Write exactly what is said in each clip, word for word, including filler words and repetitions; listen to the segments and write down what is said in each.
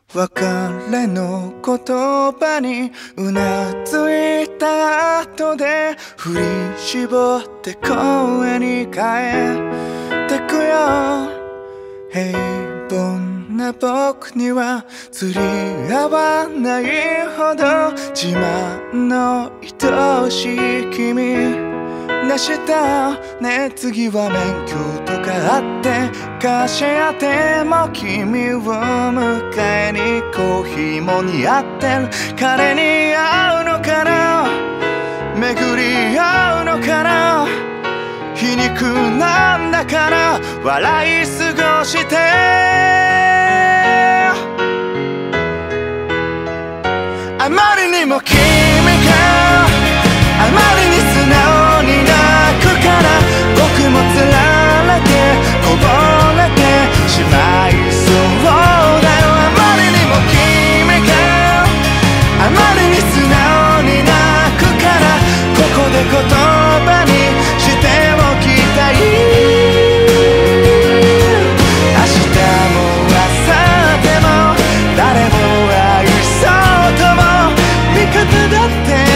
別れの言葉にうなずいた後で振り絞って声に変えてくよ。平凡な僕には釣り合わないほど自慢の愛しい君でしたね。次は免許とかあって会社でも君を迎えにコーヒーも似合ってる彼に会うのかな、巡り合うのかな、皮肉なんだから笑い過ごしてあまりにも君があまりに素直に泣くから僕もつられてこぼれてしまいそうだよ。あまりにも君があまりに素直に泣くからここで言葉にしておきたい。明日も明後日も誰も愛そうとも味方だって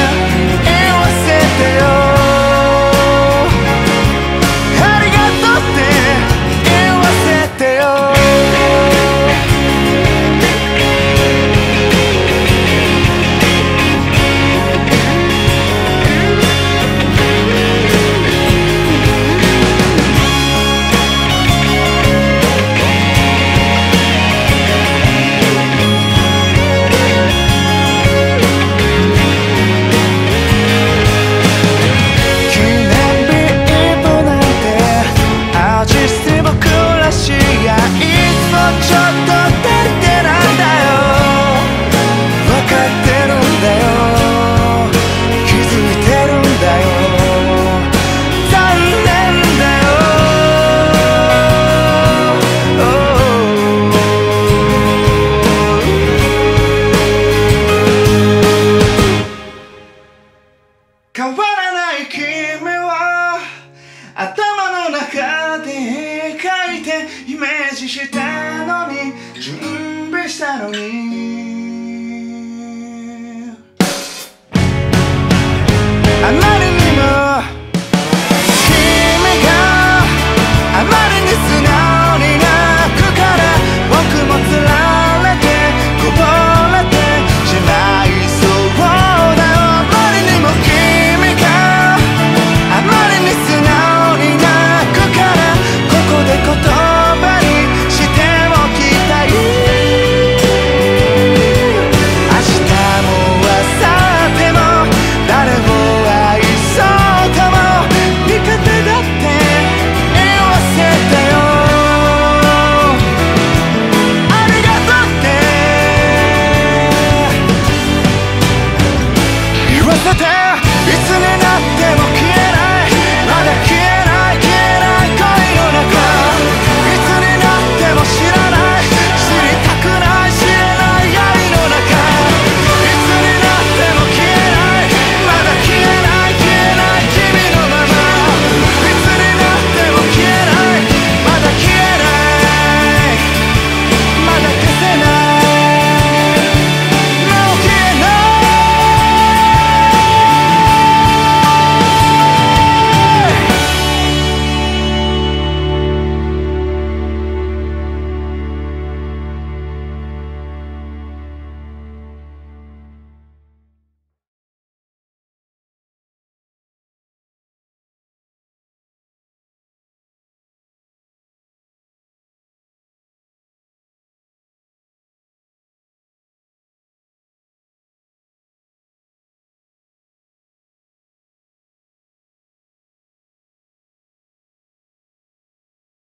変わらない君は頭の中で描いてイメージしたのに準備したのに